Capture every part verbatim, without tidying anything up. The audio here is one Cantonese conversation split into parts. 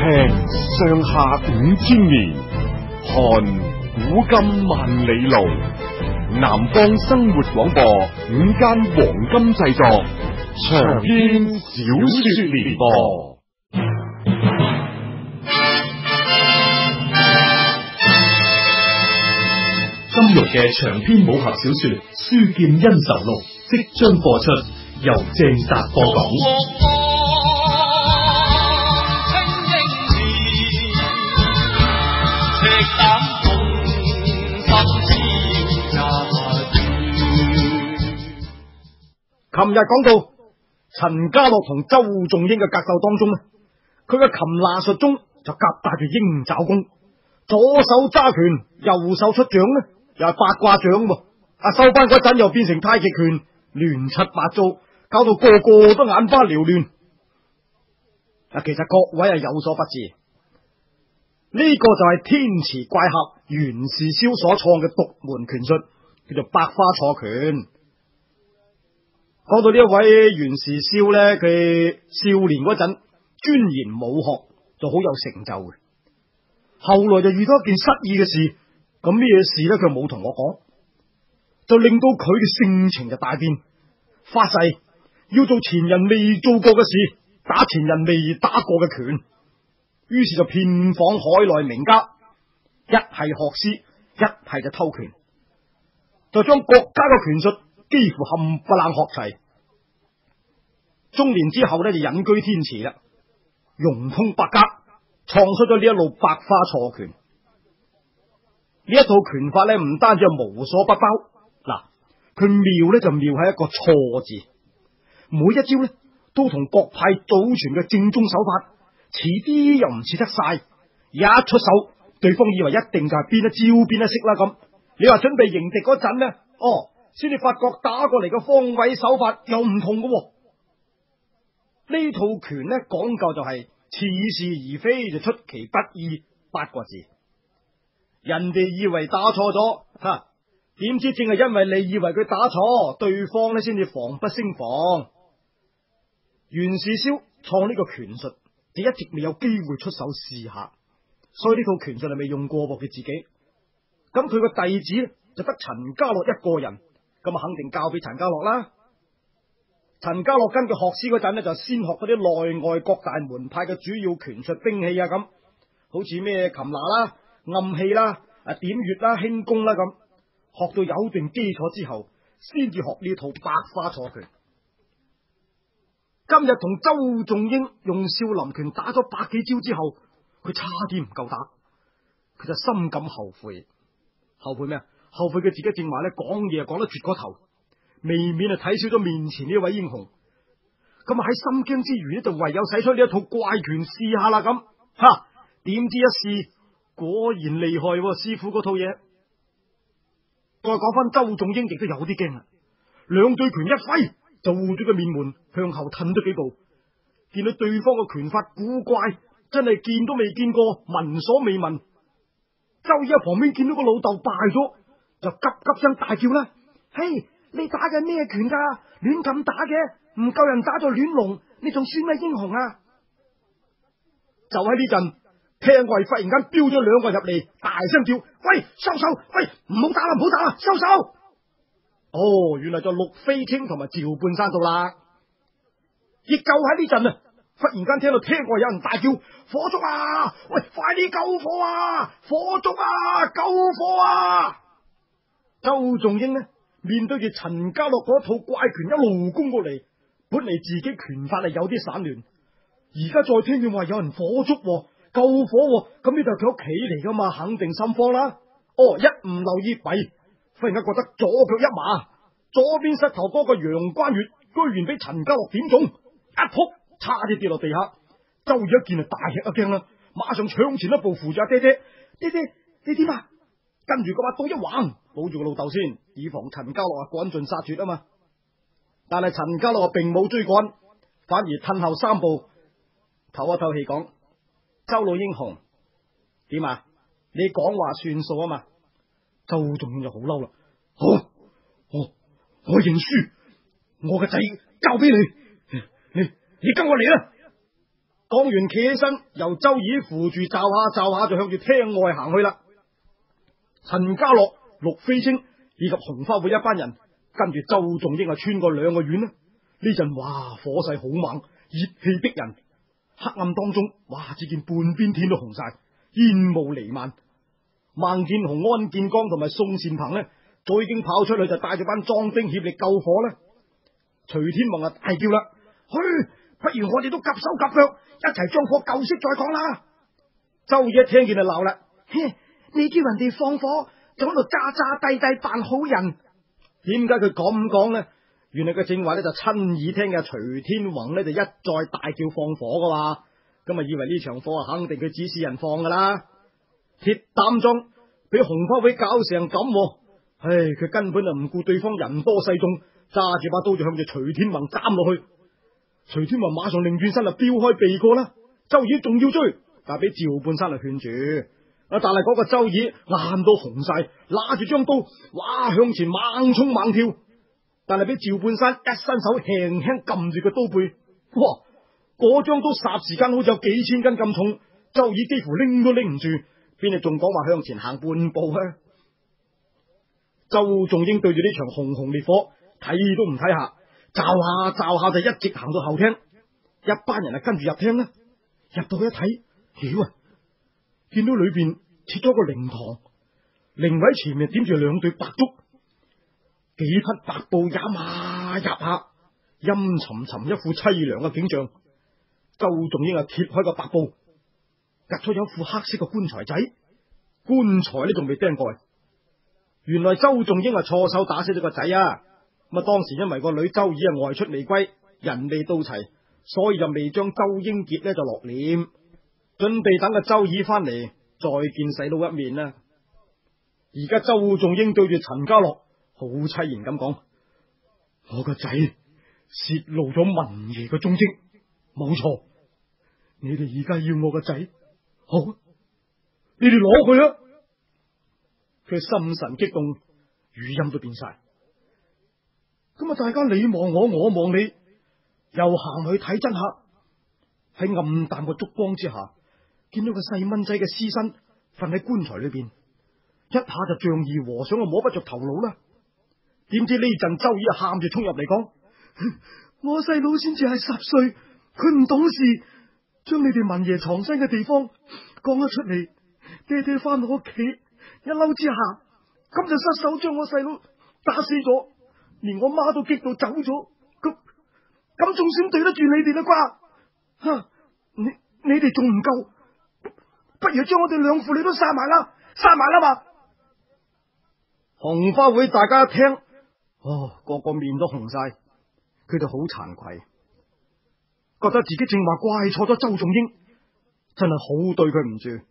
聽上下五千年，看古今萬里路。南方生活廣播午間黃金製作，長篇小說連播。 金庸嘅長篇武俠小說《書劍恩仇錄》即將播出，由鄭達播講。 琴日講到陳家洛同周仲英嘅格鬥當中咧，佢嘅擒拿術中就夾帶住鷹爪功，左手揸拳，右手出掌咧，又係八卦掌喎。啊，收翻嗰陣又變成太極拳，亂七八糟，搞到個個都眼花繚亂。啊，其實各位係有所不知，呢、這個就係天池怪客袁氏霄所創嘅獨門拳術，叫做百花錯拳。講到呢一位袁氏霄咧，佢少年嗰陣鑽研武學就好有成就嘅，後來就遇到一件失意嘅事，咁咩事咧？佢冇同我講，就令到佢嘅性情就大變，發誓要做前人未做過嘅事，打前人未打過嘅拳。於是就遍訪海內名家，一係學師，一係就偷拳，就將國家嘅拳術幾乎冚唪唥學齊。中年之後咧，就隱居天池啦，融通百家，創出咗呢一路百花錯拳。呢一套拳法咧，唔單止係無所不包，嗱，佢妙咧就妙喺一個錯字，每一招咧都同各派祖傳嘅正宗手法似啲又唔似得晒，一出手對方以為一定就係邊一招邊一式啦咁。你話準備迎敵嗰陣呢，哦，先至發覺打過嚟嘅方位手法又唔同嘅喎。呢套拳呢，講究就係似是而非，就出其不意八個字。人哋以為打錯咗，吓，點知正係因為你以為佢打錯，對方呢先至防不勝防。袁氏霄創呢個拳術，就一直未有機會出手試下，所以呢套拳術係未用過噃佢自己。咁佢個弟子就得陳家洛一個人，咁啊肯定交俾陳家洛啦。陳家洛跟佢學師嗰陣呢，就先學嗰啲內外各大門派嘅主要拳術兵器啊，咁好似咩擒拿啦、暗器啦、啊點穴啦、輕功啦咁，學到有定基礎之後，先至學呢套百花錯拳。今日同周仲英用少林拳打咗百幾招之後，佢差啲唔夠打，佢就深感後悔。後悔咩啊？後悔佢自己正話咧講嘢講得絕過頭，未免啊睇少咗面前呢位英雄。咁啊喺心驚之餘咧，就唯有使出呢一套怪拳試下啦咁。吓，點知一試果然厲害，師傅嗰套嘢。再講翻周仲英亦都有啲驚啦，兩對拳一揮就護住個面門，向後褪咗幾步。見到對方嘅拳法古怪，真係見都未見過，聞所未聞。周姨喺旁邊見到個老豆敗咗，就急急聲大叫啦：嘿，你打緊咩拳噶？亂咁打嘅，唔夠人打就亂龍，你仲算咩英雄啊？就喺呢陣，廳外忽然間飆咗兩個入嚟，大聲叫：喂，收手！喂，唔好打啦，唔好打啦，收手！哦，原來就陸飛清同埋趙半山到啦。亦就喺呢陣啊，忽然間聽到廳外有人大叫：火燭啊！喂，快啲救火啊！火燭啊！救火啊！周仲英呢，面對住陳家洛嗰套怪拳一路攻過嚟，本嚟自己拳法係有啲散亂，而家再聽見話有人火燭、啊、救火、啊，咁呢度係佢屋企嚟噶嘛，肯定心慌啦。哦，一唔留意弊，忽然間覺得左腳一麻，左邊膝頭哥個陽關穴居然俾陳家洛點中，一撲差啲跌落地下。周瑜一見就大吃一驚啦，馬上搶前一步扶住阿爹爹，爹爹你點啊？跟住個把刀一橫，保住個老豆先，以防陳家洛啊趕盡殺絕啊嘛。但係陳家洛並冇追趕，反而褪後三步，唞一唞氣講：周老英雄，點啊？你講話算數啊嘛。周仲英就好嬲啦，好，我我認輸，我嘅仔交俾你，你你跟我嚟啦。 講完企起身，由周儀扶住罩下罩下，就向住廳外行去啦。陳家樂、陸飛清以及紅花會一班人跟住周仲英啊，穿過兩個院啦。呢陣哇，火勢好猛，熱氣逼人。黑暗當中，哇，只見半邊天都紅晒，煙霧彌漫。孟建雄、安建剛同埋宋善鵬呢，早已經跑出去，就帶住班壯丁協力救火啦。徐天宏啊，大叫啦：去！不如我哋都夾手夾腳，一齊將火救熄再講啦！周儀一聽見就鬧啦：你叫人哋放火，就喺度詐詐諦諦扮好人。點解佢咁講呢？原來佢正話呢，就親耳聽嘅徐天宏呢，就一再大叫放火噶嘛，咁啊以為呢場火啊肯定佢指示人放噶啦。鐵膽莊俾紅花會搞成咁，唉，佢根本就唔顧對方人多勢眾，揸住把刀就向住徐天宏斬落去。徐天宏馬上擰轉身就飆開避過啦。周儀仲要追，但係俾趙半山嚟勸住。啊，但係嗰個周儀眼都紅晒，拿住張刀，哇向前猛衝猛跳。但係俾趙半山一伸手輕輕撳住個刀背，哇！嗰張刀霎時間好似有幾千斤咁重，周儀幾乎拎都拎唔住，邊度仲講話向前行半步啊？周仲英對住呢場熊熊烈火睇都唔睇下，驟下驟下就一直行到後廳，一班人啊跟住入廳啦。入到去一睇，曉啊，見到裏邊設咗個靈堂，靈位前面點住兩對白燭，幾匹白布壓下壓下，陰沉沉一副淒涼嘅景象。周仲英啊揭開個白布，夾出有副黑色嘅棺材仔，棺材呢仲未釘蓋。原來周仲英啊錯手打死咗個仔啊！咁啊當時因為個女周儀啊外出未歸，人未到齊，所以就未將周英傑呢就落殮，準備等個周儀翻嚟再見細佬一面啦。而家周仲英對住陳家樂好凄然咁講：我個仔泄露咗文爺嘅蹤跡，冇錯。你哋而家要我個仔，好，你哋攞佢啊！佢心神激動，語音都變晒。咁啊，大家你望我，我望你，又行去睇真下。喺暗淡嘅燭光之下，見到個細蚊仔嘅屍身瞓喺棺材裏邊，一下就仗義和尚啊摸不着頭腦啦。點知呢陣周儀啊喊住衝入嚟講：我細佬先至係十歲，佢唔懂事，將你哋文爺藏身嘅地方講咗出嚟，爹爹翻到屋企一嬲之下，咁就失手將我細佬打死咗，連我媽都激到走咗，咁咁仲算對得住你哋啦啩？吓，你你哋仲唔夠？不如將我哋兩父女都殺埋啦，殺埋啦嘛！紅花會大家一聽，哦，個個面都紅晒，佢哋好慚愧，覺得自己正話怪錯咗周仲英，真係好對佢唔住。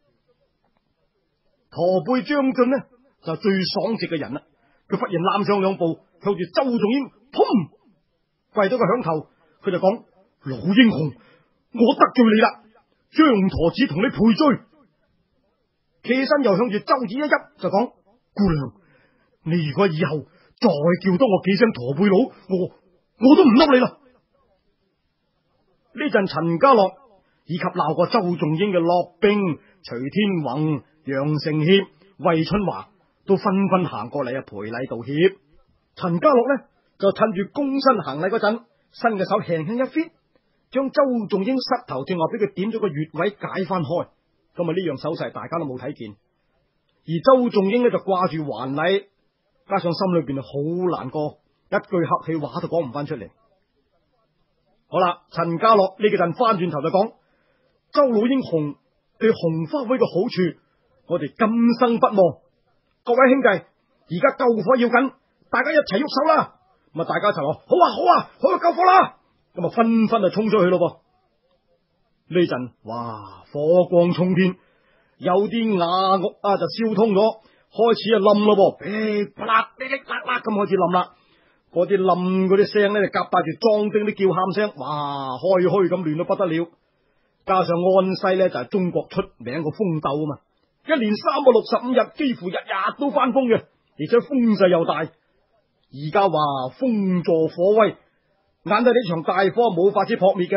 駝背張俊呢就最爽直嘅人啦，佢忽然攬上兩步，向住周仲英砰跪到個響頭，佢就講：老英雄，我得罪你啦，張駝子同你賠罪。企起身又向住周子一泣，就講：姑娘，你如果以後再叫多我幾聲駝背佬，我我都唔嬲你啦。呢陣陳家樂以及鬧過周仲英嘅駱冰、徐天宏、楊成協、衛春華都紛紛行過嚟啊賠禮道歉。陳家樂呢就趁住躬身行禮嗰陣，伸嘅手輕輕一揮，將周仲英膝頭正話俾佢點咗個穴位解翻開。咁啊呢樣手勢大家都冇睇見，而周仲英呢就掛住還禮，加上心裏邊好難過，一句客氣話都講唔翻出嚟。好啦，陳家樂呢個陣翻轉頭就講：周老英雄對紅花會嘅好處，我哋今生不忘。各位兄弟，而家救火要緊，大家一齊喐手啦！咁啊，大家一齊話：好啊，好啊，好啊，救火啦！咁啊，紛紛就衝出去咯噃。呢陣，哇，火光衝天，有啲瓦屋啊就燒通咗，開始啊冧咯噃，噼啪啦，噼哩啪啦咁開始冧啦。嗰啲冧嗰啲聲咧，就夾帶住壯丁啲叫喊聲，哇，開墟咁亂到不得了。加上安西咧就係中國出名個風鬥啊嘛，一年三百六十五日，幾乎日日都翻風嘅，而且風勢又大。而家話風助火威，眼睇呢場大火冇法子撲滅嘅啦，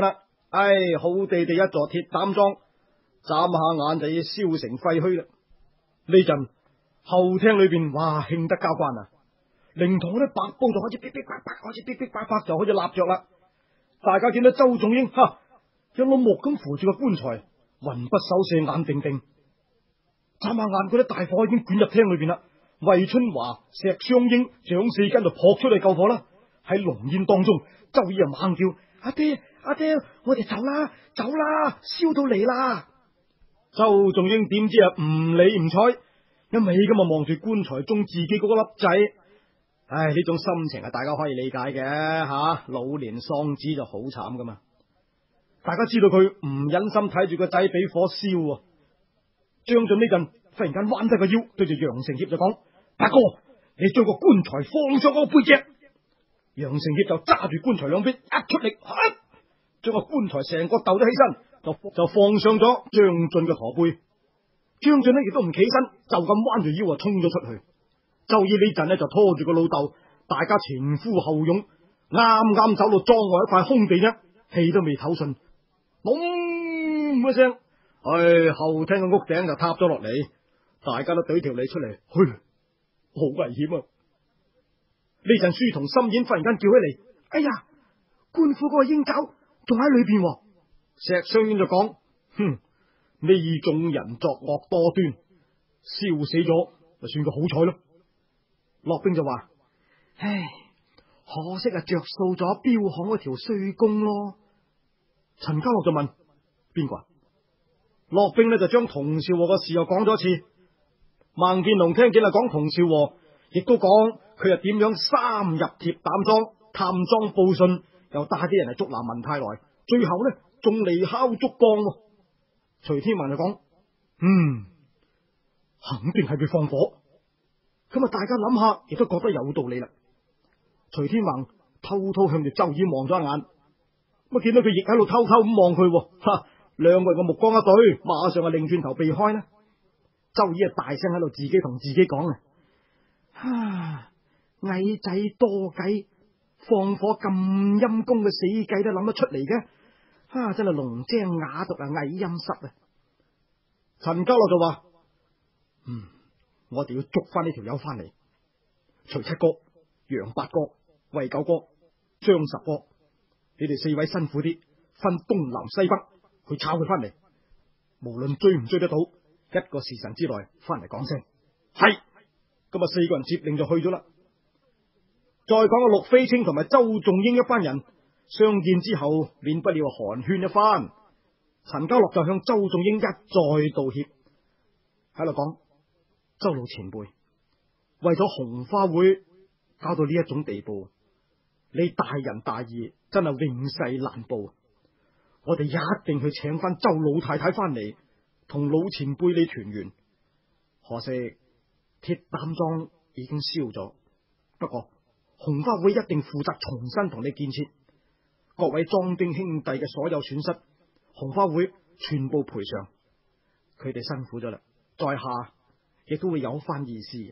唉，好地地一座鐵膽莊，眨下眼就要燒成廢墟啦。呢陣後廳裏邊，哇，興得交關啊！靈堂嗰啲白布就開始噼噼啪啪，開始噼噼啪啪就開始立着啦。大家見到周仲英，哈，一碌木咁扶住個棺材，魂不守舍，眼定定。眨下眼，嗰啲大火已經捲入廳裏邊啦。衛春華、石雙英、蔣四根就撲出嚟救火啦。喺濃煙當中，周姨啊猛叫：阿爹，阿爹，我哋走啦，走啦，燒到嚟啦！周仲英點知啊唔理唔睬，一味咁啊望住棺材中自己嗰個粒仔。唉，呢種心情啊，大家可以理解嘅吓、啊，老年喪子就好慘噶嘛。大家知道佢唔忍心睇住個仔俾火燒啊。張晉呢陣忽然間彎低個腰，對住楊成協就講：大哥，你將個棺材放上我背脊。楊成協就揸住棺材兩邊一出力，啊、將個棺材成個抖咗起身，就就放上咗張晉嘅駝背。張晉呢亦都唔起身，就咁彎住腰啊衝咗出去。周姨呢陣呢就拖住個老豆，大家前呼後擁，啱啱走到莊外一塊空地啫，氣都未唞順，咚一聲，唉，後廳嘅屋頂就塌咗落嚟，大家都懟條脷出嚟，嘘，好危險啊！呢陣書童心演忽然間叫起嚟：哎呀，官府嗰個鷹爪仲喺裏邊。石雙英就講：哼，呢眾人作惡多端，燒死咗就算個好彩咯。駱冰就話：唉，可惜啊，着數咗標行嗰條衰公咯。陳家樂就問：邊個啊？駱冰呢就將童兆和嘅事又講咗一次。孟建龍聽見啊講童兆和，亦都講佢又點樣三入鐵膽莊探莊報信，又帶啲人嚟捉拿文泰來，最後呢仲嚟敲竹槓。徐天華就講：嗯，肯定係佢放火。咁啊，大家諗下，亦都覺得有道理啦。徐天華偷偷向住周姨望咗一眼，咁見到佢亦喺度偷偷咁望佢，哈，兩個人嘅目光一對，馬上啊擰轉頭避開啦。周姨啊大聲喺度自己同自己講啊：哈，矮仔多計，放火咁陰公嘅死計都諗得出嚟嘅，哈，真係龍精雅毒啊，矮陰濕啊！陳家樂就話：嗯。我哋要捉翻呢條友翻嚟。徐七哥、楊八哥、衛九哥、張十哥，你哋四位辛苦啲，分東南西北去抄佢翻嚟。無論追唔追得到，一個時辰之內翻嚟講聲係。咁啊，四個人接令就去咗啦。再講個陸飛清同埋周仲英一班人相見之後，免不了寒暄一番。陳家樂就向周仲英一再道歉，喺度講：周老前輩，為咗紅花會搞到呢一種地步，你大仁大義真係永世難報。我哋一定去請翻周老太太翻嚟，同老前輩你團圓。可惜鐵膽莊已經燒咗，不過紅花會一定負責重新同你建設。各位莊丁兄弟嘅所有損失，紅花會全部賠償。佢哋辛苦咗啦，在下亦都會有番意思。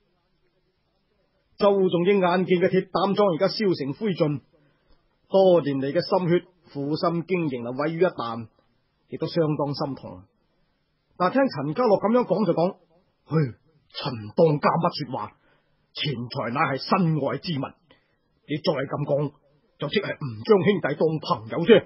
周仲英眼見嘅鐵膽莊而家燒成灰燼，多年嚟嘅心血、苦心經營啊毀於一旦，亦都相當心痛。但係聽陳家樂咁樣講就講：唉，陳當家乜說話？錢財乃係身外之物，你再咁講，就即係唔將兄弟當朋友啫。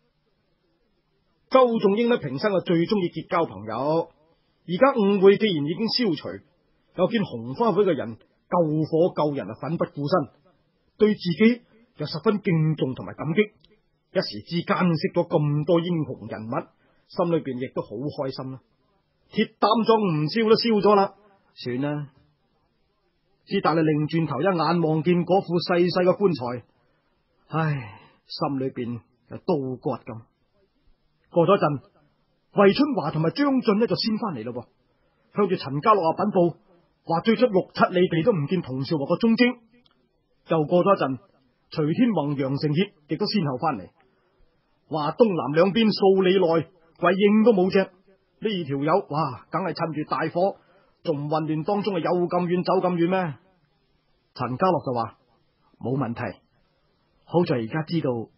周仲英呢平生啊最中意結交朋友。而家誤會既然已經消除，又見紅花會嘅人救火救人啊，奮不顧身，對自己又十分敬重同埋感激，一時之間識咗咁多英雄人物，心裏邊亦都好開心啦。鐵膽莊唔燒都燒咗啦，算啦。只但係擰轉頭一眼望見嗰副細細嘅棺材，唉，心裏邊有刀割咁。過咗一陣，衛春華同埋張晉呢就先翻嚟咯，向住陳家樂啊稟報，話追出六七里地都唔見童少華個蹤跡。又過咗一陣，徐天宏、楊成業亦都先後翻嚟，話東南兩邊數里內鬼影都冇隻。呢條友哇，梗係趁住大火仲混亂當中啊，有咁遠走咁遠咩？陳家樂就話冇問題，好在而家知道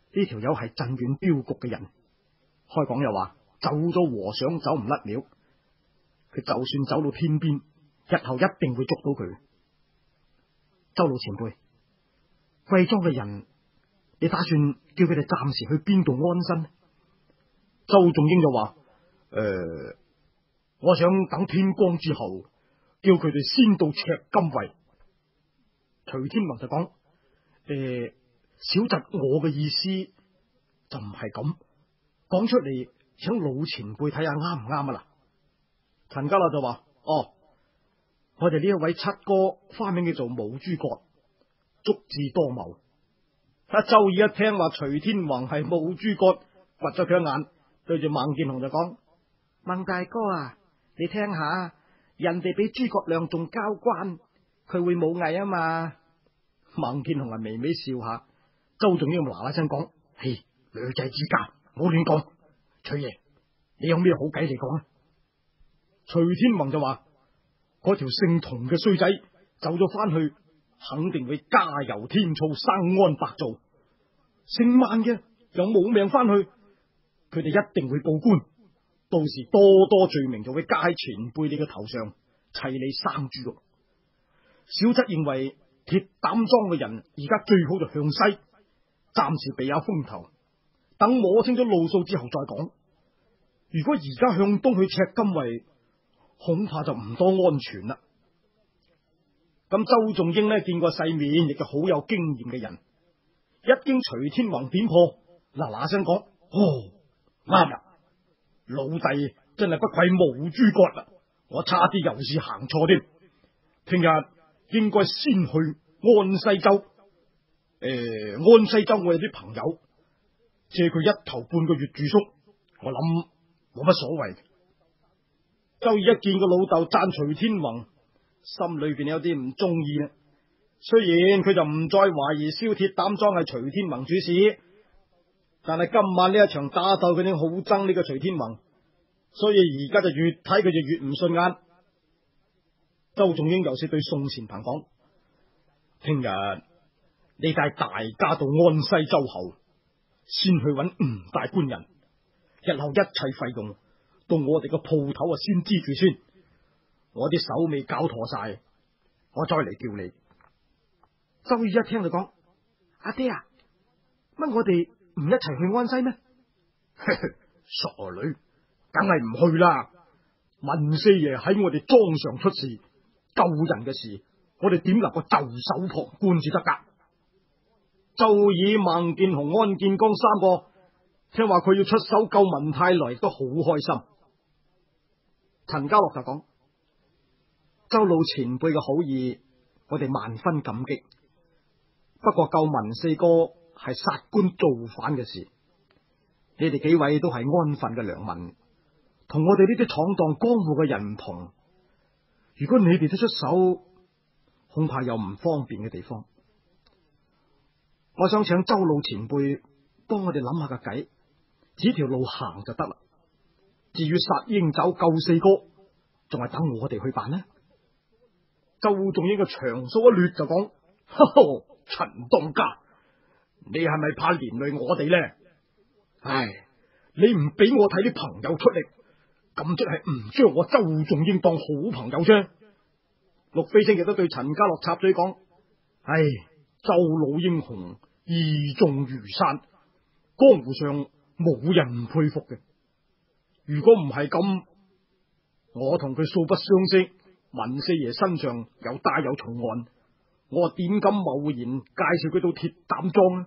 呢條友係鎮遠鏢局嘅人，開講又話走咗和尚走唔甩了，佢就算走到天邊，日後一定會捉到佢。周老前輩，貴莊嘅人，你打算叫佢哋暫時去邊度安身呢？周仲英就話：誒、呃，我想等天光之後，叫佢哋先到赤金圍。徐天宏就講：誒、呃，小侄我嘅意思就唔係咁，講出嚟請老前輩睇下啱唔啱啊啦。陳家樂就話：哦，我哋呢一位七哥花名叫做武諸葛，足智多謀。阿周二一聽話徐天宏係武諸葛，掘咗佢一眼，對住孟建雄就講：孟大哥啊，你聽下，人哋比諸葛亮仲交關，佢會武藝啊嘛。孟建雄係微微笑下，周仲英嗱嗱聲講：嘿，女仔之家，唔好亂講。徐爺，你有咩好計嚟講啊？徐天宏就話：嗰條姓童嘅衰仔走咗翻去，肯定會加油添醋，生安白造。姓孟嘅又冇命翻去，佢哋一定會報官，到時多多罪名就會加喺前輩你嘅頭上，砌你生豬肉。小侄認為鐵膽莊嘅人而家最好就向西，暫時避下風頭，等摸清咗路數之後再講。如果而家向東去赤金圍，恐怕就唔多安全啦。咁周仲英呢，見過世面，亦係好有經驗嘅人，一經徐天宏點破，嗱嗱聲講：哦，啱啦，老弟真係不愧武諸葛啦，我差啲又是行錯添。聽日應該先去安西州。誒、呃，安西州我有啲朋友，借佢一頭半個月住宿，我諗冇乜所謂。周二一見個老豆讚徐天宏，心裏邊有啲唔中意啦。雖然佢就唔再懷疑燒鐵膽莊係徐天宏主使，但係今晚呢一場打鬥，佢已經好憎呢個徐天宏，所以而家就越睇佢就越唔順眼。周仲英又是對宋前鵬講：聽日你帶大家到安西州後，先去揾吳大官人，日後一切費用到我哋個鋪頭啊先支住先，我啲手尾搞妥晒，我再嚟叫你。周二一聽就講：阿爹啊，乜我哋唔一齊去安西咩？傻女，梗係唔去啦！文四爺喺我哋莊上出事，救人嘅事，我哋點能夠袖手旁觀至得噶？周二、孟建雄、安建剛三個聽話佢要出手救文泰來，都好開心。陳家樂就講：周老前輩嘅好意，我哋萬分感激。不過救文四哥係殺官造反嘅事，你哋幾位都係安分嘅良民，同我哋呢啲闖蕩江湖嘅人唔同。如果你哋都出手，恐怕有唔方便嘅地方。我想請周老前輩幫我哋諗下個計，指條路行就得啦。至於殺鷹爪救四哥，仲係等我哋去辦呢？周仲英嘅長鬚一掠就講：呵呵，陳當家，你係咪怕連累我哋呢？唉，你唔俾我睇啲朋友出力，咁即係唔將我周仲英當好朋友啫。陸飛星亦都對陳家樂插嘴講：唉，周老英雄義重如山，江湖上冇人唔佩服嘅。如果唔係咁，我同佢素不相識，文四爺身上又帶有重案，我點敢貿然介紹佢到鐵膽莊呢？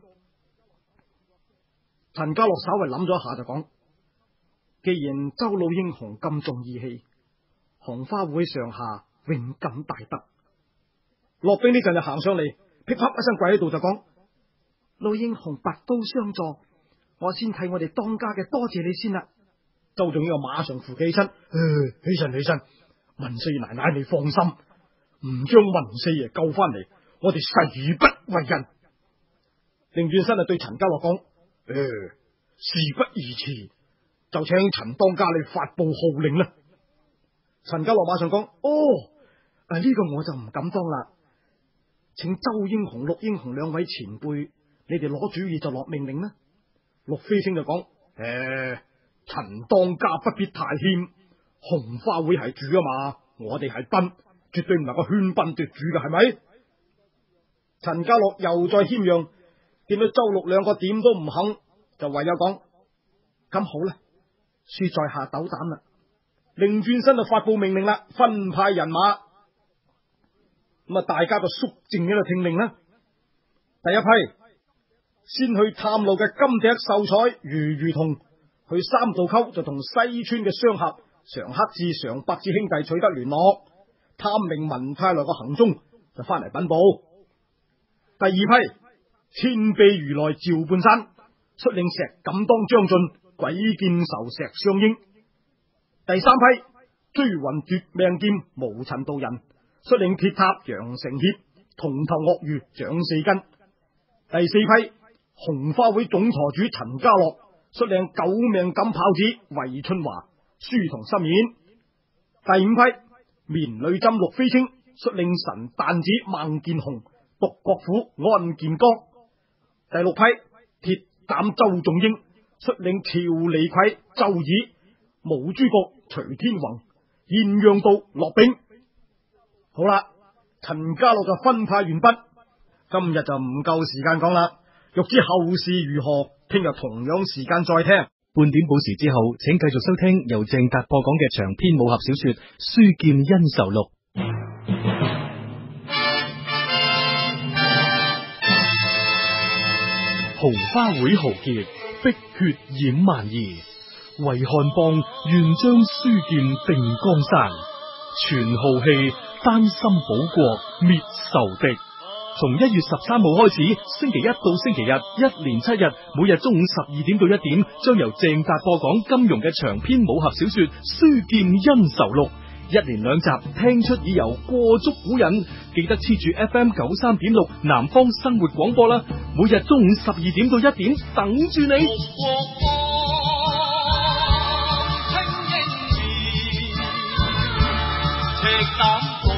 陳家樂稍微諗咗一下就講：既然周老英雄咁重義氣，紅花會上下永感大德。駱冰呢陣就行上嚟，噼啪一聲跪喺度就講：老英雄拔刀相助，我先替我哋當家嘅多謝你先啦。周仲英又馬上扶起身，起身起身，文四奶奶你放心，唔將文四爺救翻嚟，我哋誓不為人。擰轉身就對陳家樂講：誒，事不宜遲，就請陳當家你發布號令啦。陳家樂馬上講：哦，誒、啊、呢、這個我就唔敢當啦，請周英雄、陸英雄兩位前輩，你哋攞主意就落命令啦。 陸飛清就講：誒，陳當家不必太謙，紅花會係主啊嘛，我哋係賓，絕對唔能夠喧賓奪主嘅，係咪？陳家洛又再謙讓，見到周六兩個點都唔肯，就唯有講：咁好啦，恕在下斗膽啦。另轉身就發布命令啦，分派人馬。咁啊，大家就肅靜喺度聽命啦。第一批先去探路嘅金笛秀才余如同，去三道溝就同西村嘅商客常克志、常百志兄弟取得聯絡，探明文泰來嘅行蹤，就翻嚟稟報。第二批千臂如來趙半山，率領石敢當將軍鬼劍仇石雙英。第三批追魂奪命劍無塵道人，率領鐵塔楊成協、銅頭鱷魚蔣四根。第四批紅花會總舵主陳家洛，率領九命金炮子衛春華、書同心演。第五批棉裏針陸飛清，率領神彈子孟建雄、獨國府安建剛。第六批鐵膽周仲英，率領趙李逵、周爾、毛諸國、徐天宏、現陽道落兵。好啦，陳家洛就分派完畢，今日就唔夠時間講啦。欲知後事如何，聽日同樣時間再聽。 半點報時之後，請繼續收聽由鄭達播講嘅長篇武俠小說《書劍恩仇錄》。紅花會豪傑，碧血染蠻夷，為漢邦願將書劍定江山，全豪氣，丹心保國，滅仇敵。從一月十三號開始，星期一到星期日，一連七日，每日中午十二點到一點，將由鄭達播講金庸嘅長篇武俠小說《書劍恩仇錄》，一連兩集，聽出已由過足古癮。記得黐住 F M 九三點六南方生活廣播啦，每日中午十二點到一點，等住你。 赤膽